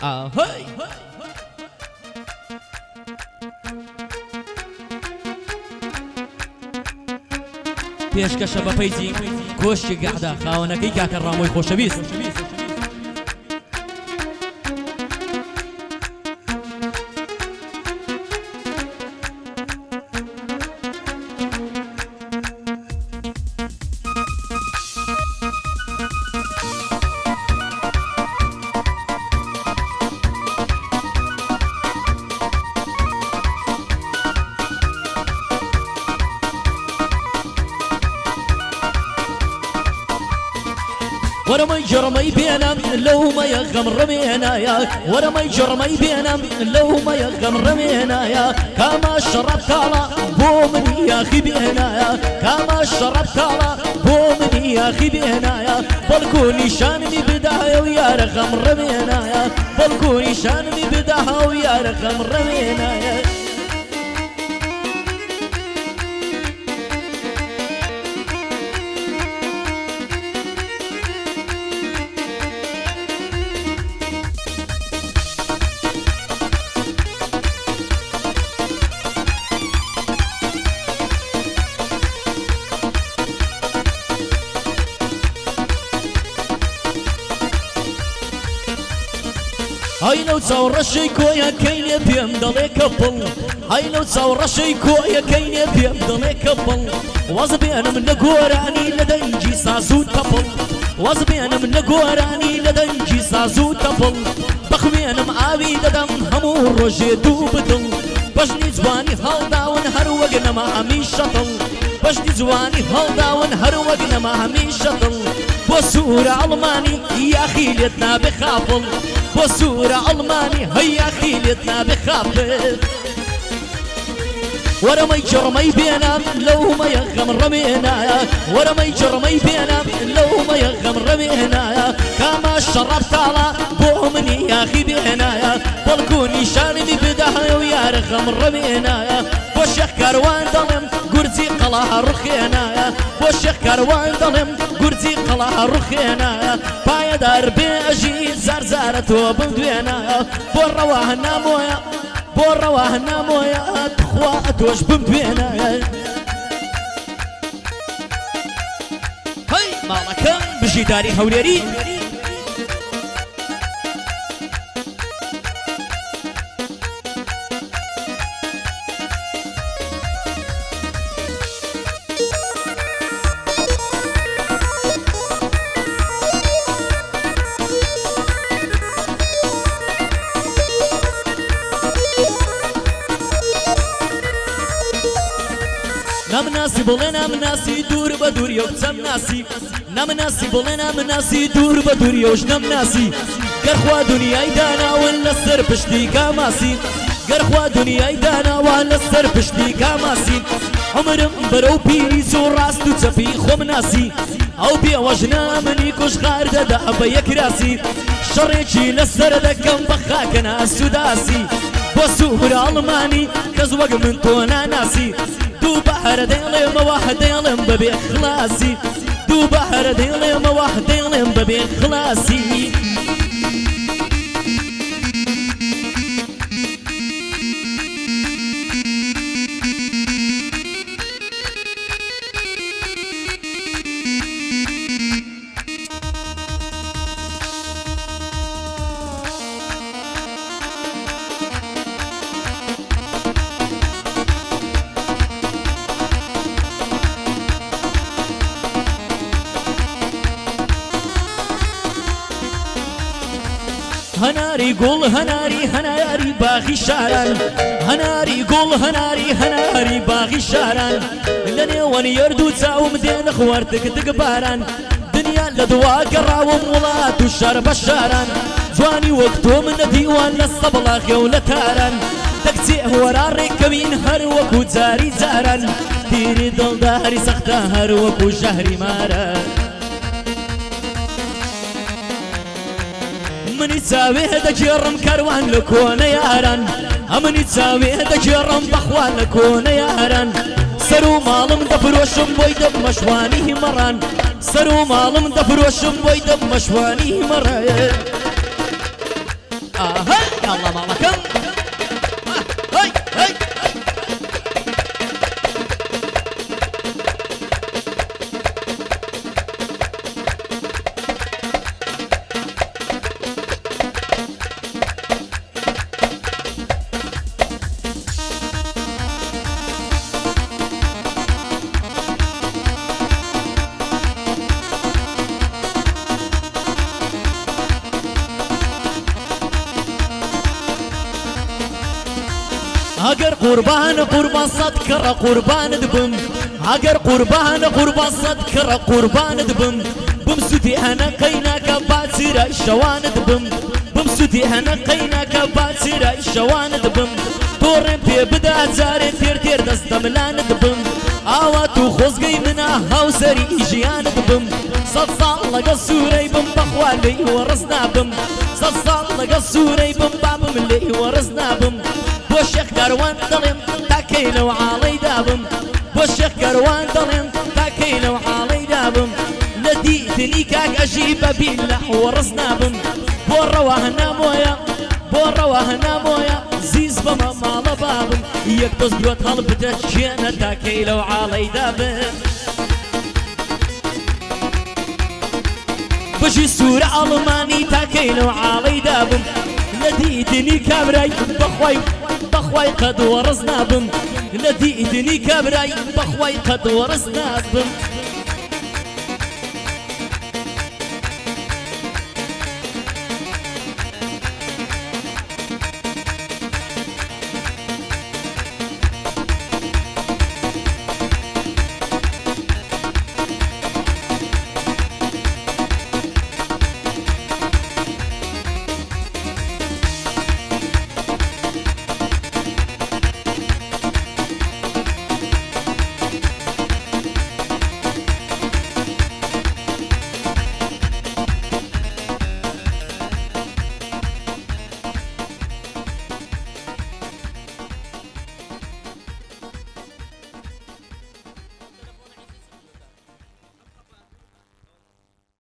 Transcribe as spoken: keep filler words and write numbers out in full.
ئاهەی پێشکەشە بە پەیجی کۆشکی گەحدا خاوەنەکەی کاکە ڕامۆی خۆشەویست ورمي جرمي بينام لو ما يغم رمينا يا ورمي جرمي بينام لو ما يغم رمينا يا كما شربت على بومني يا اخي بينا يا كما شربت على بومني يا اخي بينا يا بلكوني شانني بدايه ويا رقم رمينا يا بلكوني شانني بدايه ويا رقم رمينا يا هاي لو تصور شي كويا كاين بيم ضلي كبل هاي لو تصور شي كويا كاين بيم ضلي كبل وزبي انا من قوراني لدنجي سازو تبل وزبي انا من قوراني لدنجي سازو تبل بخوي انا معاوي ددم همو رجي دوبدل بجني زواني هالدا ونهر وقنا ما همي شطل بجني زواني هالدا ونهر وقنا ما همي شطل بصورة ألماني يا خيلتنا بخافل بصورة ألماني هيا خيلتنا بخافل ورمي جرمي بينا لو ما يغم رمينا ورمي جرمي بينا لو ما يغم رمينا كما شربت على بومني يا اخي بينا بلكوني شانني بدايه ويا رغم رمينا بوشيخ كاروان ظلم قرزي قلاها رخينا بوشيخ كاروان ظلم قرزي قلاها رخينا بايا دار بيجي زرزارة وبندوينا بورواه نامويا بورواه نامويا تخوات واش بمدوينا هاي مالكم بجي داري هوليري نام ناسي بولنا مناسي دور بدور يوكسم ناسي نام ناسي بولنا مناسي دور بدور يوش نام ناسي قرخوا دنياي دانا ولا سر بشتي كاماسي قرخوا دنياي دانا ولا سر بشتي كاماسي عمرم برو بيري زور راس تفي خوم ناسي او بي وجنا مني كوش غار ددا بيك راسي شريتي لسر دكم بخاكنا السداسي بصور الماني كزوق من تونا ناسي دو بحر ديلم واحد ديلم ببي خلاصي دو بحر ديلم واحد ديلم ببي خلاصي هناري قول هناري هناري باغي شاران هناري قول هناري هناري باغي شاران لني واني يردو تاوم دين خوارتك تقباران دنيا لدوا قراوم ولاد وشرب الشاران زواني وقتو من ديوان الصبلا خيولة تاران تكتي ورا الركبين هر وكو زاري زاران ديري دل داري سختا هر وكو شهري ماران مني تساوي هدا جرم كروان لكون ياران امني تساوي هدا جرم بخوان لكون ياران سرو مالم دفروشم بويدب مشواني مران سرو مالم دفروشم بويدب مشواني مران آها يلا مالكم هاي هاي هاجر قربان قربان صد كرة قربان دبم هاجر قربان قربان صد كرة قربان دبم بمسودي هنا قيناك باتسيرا الشوان دبم بمسودي هنا قيناك باتسيرا الشوان دبم دورم بي بدا زاري تير تير دست ملان دبم آواتو خوزقي منا هاوسري جيان دبم صد صال لقى السوري بم بخوالي ورسنا بم صد صال لقى السوري بم بابم اللي ورسنا بم بوشيخ كروان دلين تاكيلو عالي دابم بوشيخ كروان دلين تاكيلو عالي دابم لديتني كاك أجيب بالله ورسنا بم بورا هنا مويا بورا هنا مويا زيز بما مال بابم يكتوز بيوت هالبتت جينا تاكيلو عالي دابم بجي سورة ألماني تاكيلو عالي دابم لديتني كامراي بخوي بخوي قد ورزنا بم لديتني كامراي بخوي قد ورزنا بم